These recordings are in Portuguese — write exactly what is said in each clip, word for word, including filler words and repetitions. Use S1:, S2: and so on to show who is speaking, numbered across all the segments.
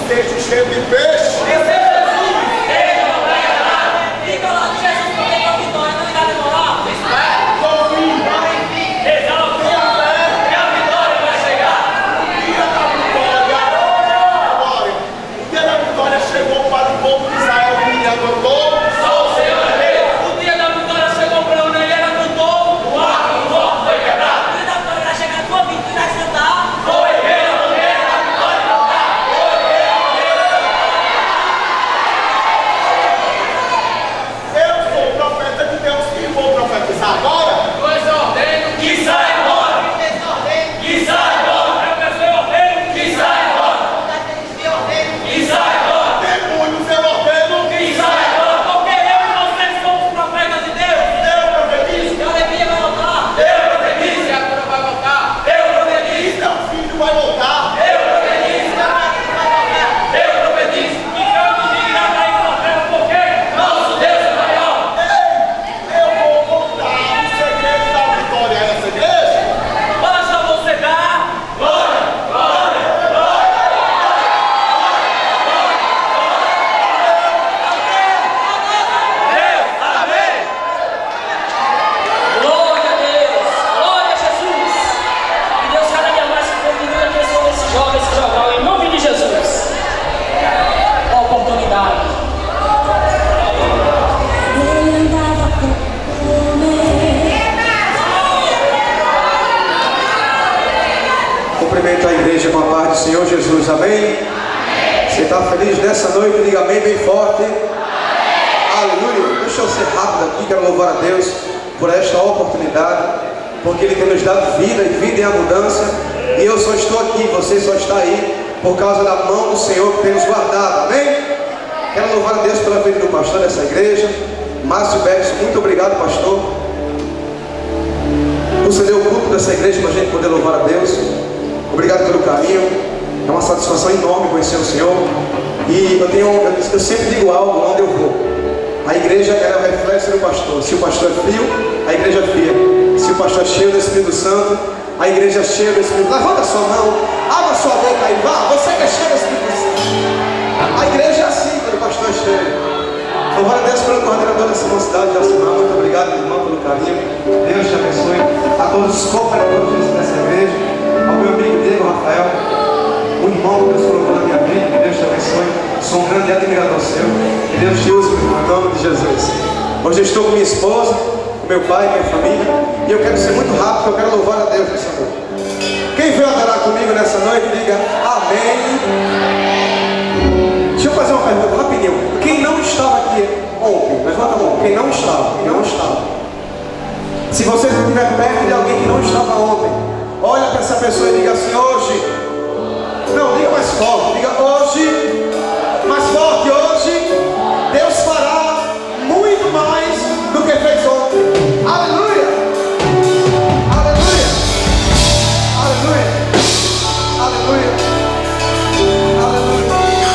S1: seja o cheiro de peixe.
S2: Cumprimento a igreja com a paz do Senhor Jesus, amém? Amém. Você está feliz nessa noite? Diga amém bem forte. Amém. Aleluia. Deixa eu ser rápido aqui, quero louvar a Deus por esta oportunidade, porque Ele tem nos dado vida e vida em abundância, e eu só estou aqui, você só está aí por causa da mão do Senhor que tem nos guardado, amém? Quero louvar a Deus pela vida do pastor dessa igreja, Márcio Bergson. Muito obrigado, pastor, por ceder o culto dessa igreja para a gente poder louvar a Deus. Obrigado pelo carinho, é uma satisfação enorme conhecer o Senhor. E eu, tenho, eu, eu sempre digo algo onde eu vou: a igreja é o reflexo do pastor. Se o pastor é frio, a igreja é fria. Se o pastor é cheio do Espírito Santo, a igreja é cheia do Espírito Santo. Levanta a sua mão, abra sua boca aí, vá, você que é cheio do Espírito Santo. A igreja é assim quando o pastor é cheio. Louvar a Deus pelo coordenador dessa mocidade, Josimar. Muito obrigado, irmão, pelo carinho. Deus te abençoe. A todos os cooperadores dessa igreja, ao meu amigo Diego Rafael, o irmão que Deus colocou na minha vida, que Deus te abençoe. Sou um grande admirador seu. Que Deus te use, meu irmão, em nome de Jesus. Hoje eu estou com minha esposa, com meu pai, minha família, e eu quero ser muito rápido, eu quero louvar a Deus nessa noite. Quem veio adorar comigo nessa noite, diga amém. Deixa eu fazer uma pergunta rapidinho. Quem não estava aqui ontem? Levanta a mão. Quem não estava? Quem não estava? Se você estiver perto de alguém que não estava ontem, olha para essa pessoa e diga assim: hoje. Não, diga mais forte. Diga hoje. Mais forte. Hoje Deus fará muito mais do que fez ontem. Aleluia. Aleluia. Aleluia. Aleluia. Aleluia.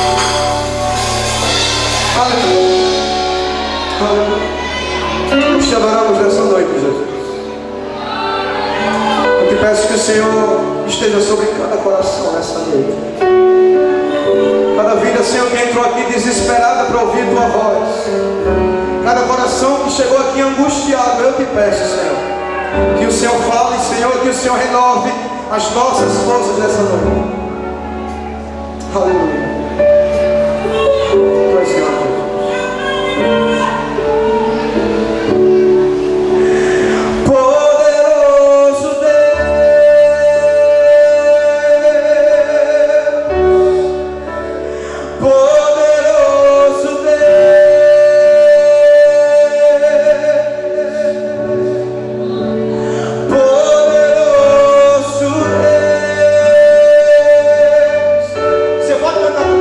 S2: Aleluia. Nós te adoramos nessa noite, Jesus. Eu te peço que o Senhor esteja sobre cada coração nessa noite. Cada vida, Senhor, que entrou aqui desesperada para ouvir tua voz. Cada coração que chegou aqui angustiado, eu te peço, Senhor, que o Senhor fale, Senhor, que o Senhor renove as nossas forças nessa noite. Aleluia. Tu és grande. Você pode cantar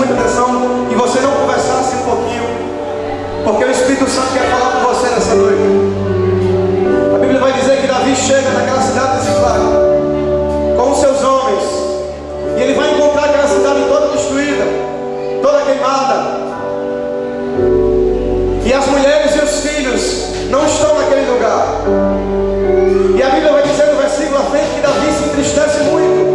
S2: muita atenção e você não conversasse um pouquinho, porque o Espírito Santo quer falar com você nessa noite. A Bíblia vai dizer que Davi chega naquela cidade de Ziclague com os seus homens, e ele vai encontrar aquela cidade toda destruída, toda queimada, e as mulheres e os filhos não estão naquele lugar. E a Bíblia vai dizer no versículo à frente que Davi se entristece muito.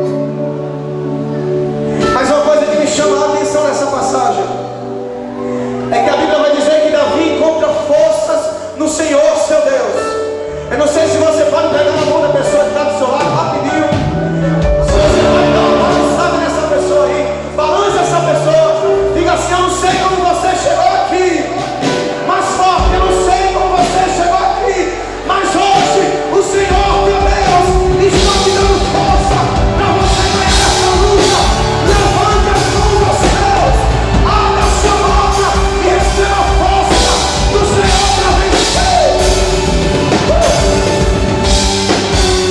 S2: Mas uma coisa que me chama a atenção nessa passagem é que a Bíblia vai dizer que Davi encontra forças no Senhor, seu Deus. Eu não sei se você pode pegar na mão da pessoa que está do seu lado rapidinho. Se você pode dar uma balançada nessa pessoa aí, balance essa pessoa, diga assim: eu não sei como você chegou aqui, mais forte, eu não sei como você chegou aqui, mas hoje o Senhor, meu Deus, está te dando força para você ganhar essa luta. Levante as mãos aos céus, abra a sua boca e receba a força do Senhor para vencer.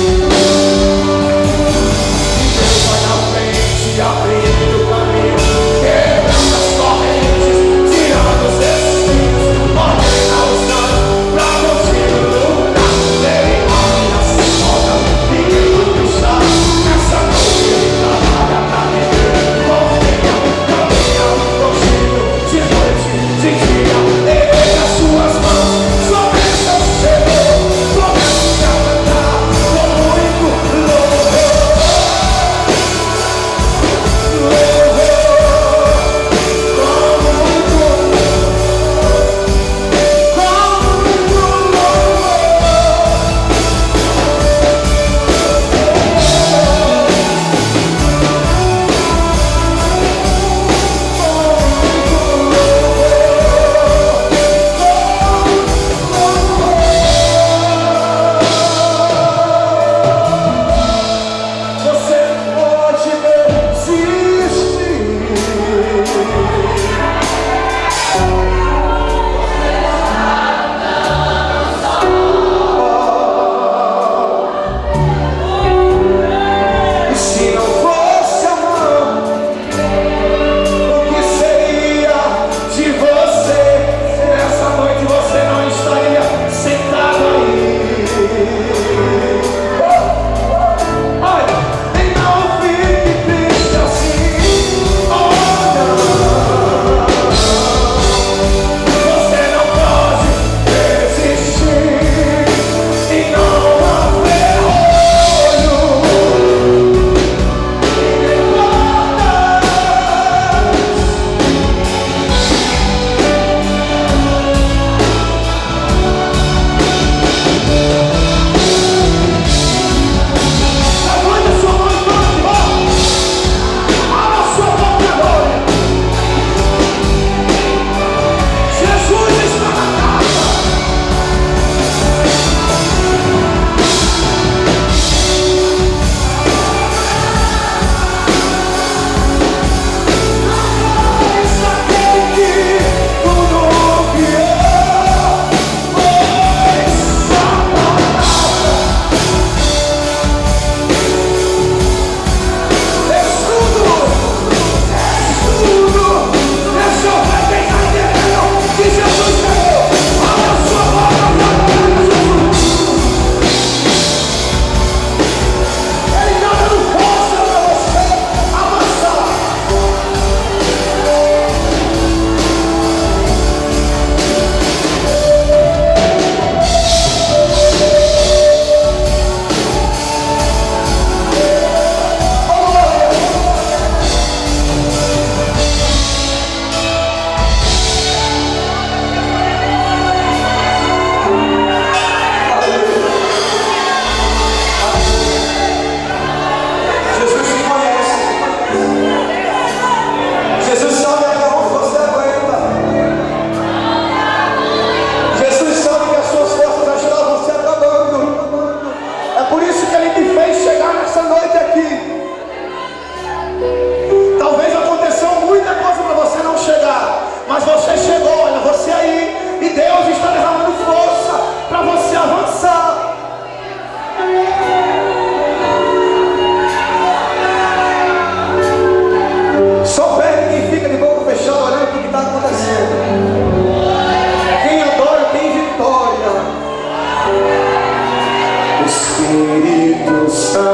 S2: Espírito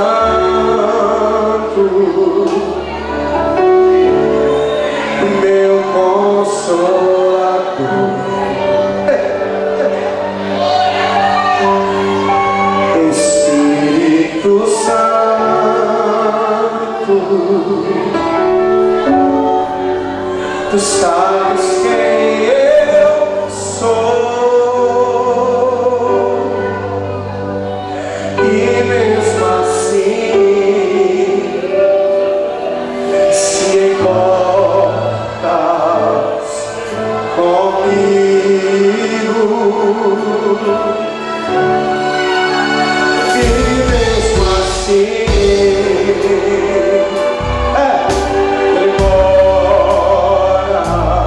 S2: Santo, meu Consolador. Espírito Santo, tu sabes quem eu sou, e mesmo assim se importas comigo, e mesmo assim é, demora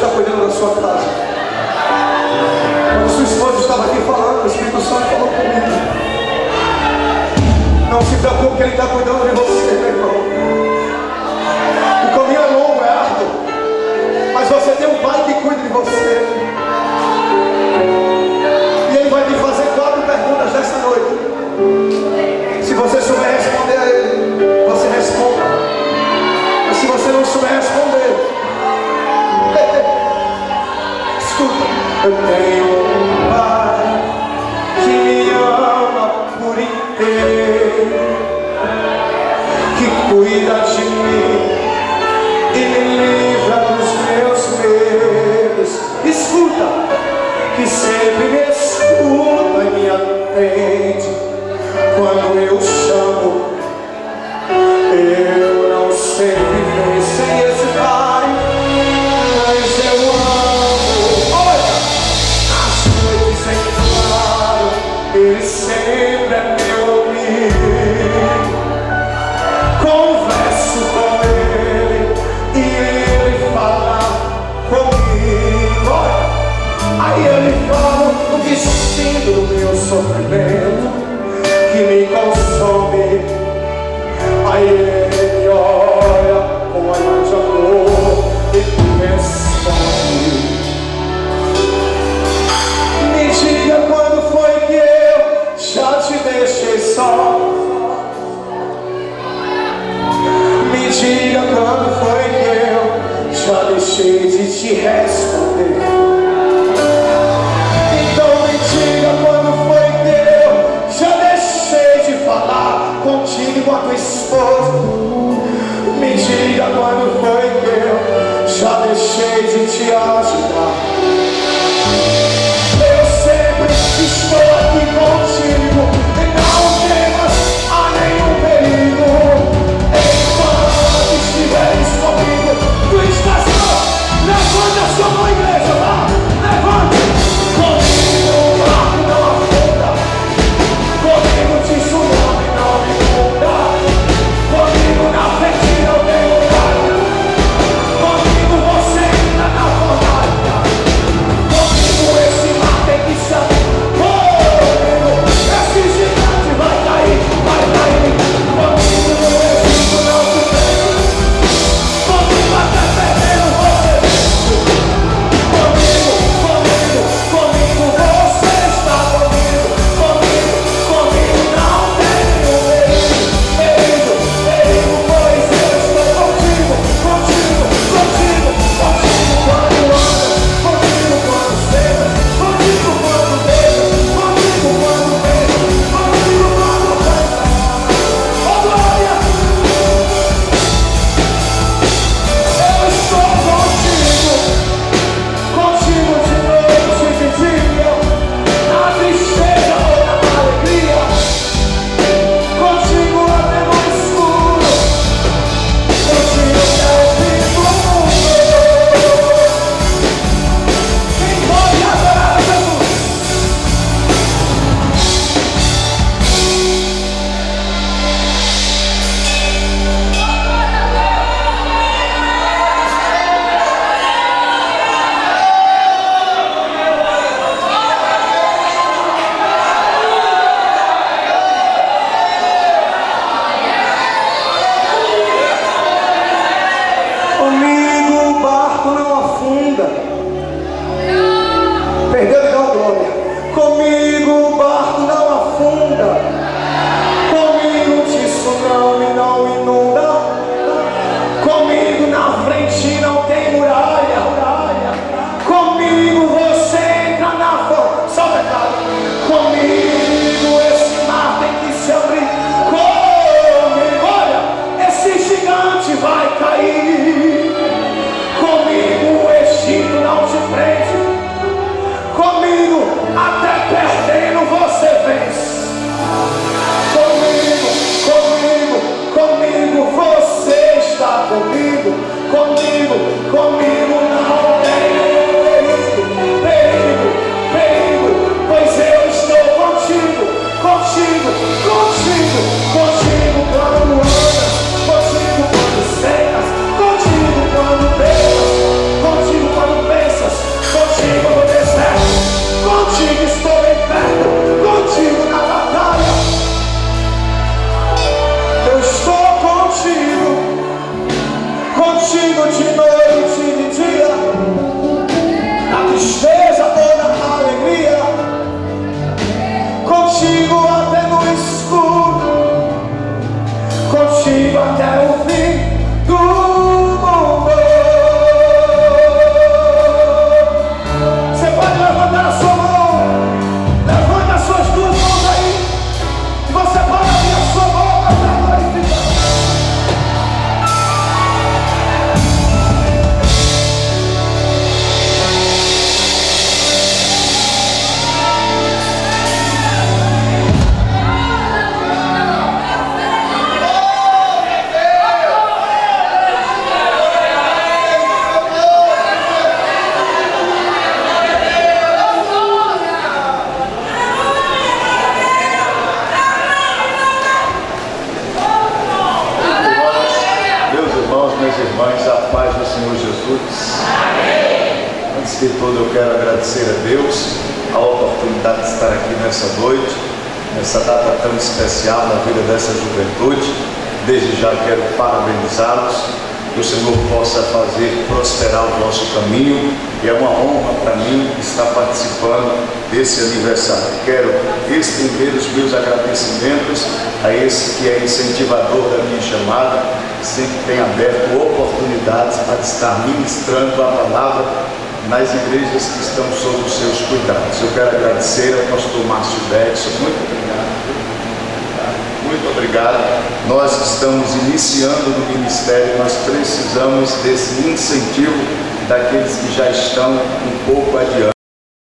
S2: está cuidando da sua casa. Quando sua esposa estava aqui falando, o Espírito Santo falou comigo. Não se preocupe que Ele está cuidando de você, meu irmão. O caminho é longo, é árduo, mas você tem um Pai que cuida de você. E Ele vai te fazer quatro perguntas nessa noite. Se você souber responder a Ele, você responda. Mas se você não souber responder, escuta. Eu tenho um Pai que me ama por inteiro, que cuida de mim e me livra dos meus medos. Escuta, que sempre me escuta e me atende quando eu chamo. Eu não sei viver sem esse Pai, mas eu amo. Olha, as noites em claro, Ele sempre é meu amigo. Converso com Ele e Ele fala comigo. Olha, aí Ele fala o destino do meu sofrimento que me consome. Aí Ele olha com olhar de amor e responde. Me diga quando foi que eu já te deixei só. Me diga quando foi que eu já deixei de te responder. Então me diga quando foi que eu já deixei de falar contigo e com a tua esposa. Me diga quando foi que eu já deixei de te ajudar. Eu sempre estou aqui contigo e não temas a nenhum perigo. Enquanto estiveres comigo, tu estás lá, levanta contigo de noite e de dia, na tristeza toda a alegria, contigo até no escuro, contigo até o fim do mundo. Você pode levantar a sua mão, levanta as suas duas mãos aí, e você pode abrir a sua boca para glorificar.
S1: Irmãs, a paz do Senhor Jesus. Amém. Antes de tudo, eu quero agradecer a Deus a oportunidade de estar aqui nessa noite, nessa data tão especial na vida dessa juventude. Desde já quero parabenizá-los, que o Senhor possa fazer prosperar o vosso caminho, e é uma honra para mim estar participando desse aniversário. Quero estender os meus agradecimentos a esse que é incentivador da minha chamada, sempre tem aberto oportunidades para estar ministrando a palavra nas igrejas que estão sob os seus cuidados. Eu quero agradecer ao pastor Márcio Betson, muito obrigado, muito obrigado. Nós estamos iniciando no ministério, nós precisamos desse incentivo daqueles que já estão um pouco adiante.